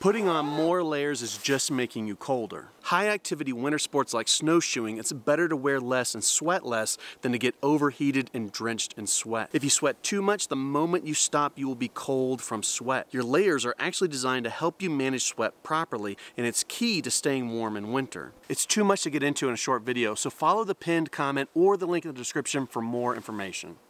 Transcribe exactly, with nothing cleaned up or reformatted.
Putting on more layers is just making you colder. High activity winter sports like snowshoeing, it's better to wear less and sweat less than to get overheated and drenched in sweat. If you sweat too much, the moment you stop, you will be cold from sweat. Your layers are actually designed to help you manage sweat properly, and it's key to staying warm in winter. It's too much to get into in a short video, so follow the pinned comment or the link in the description for more information.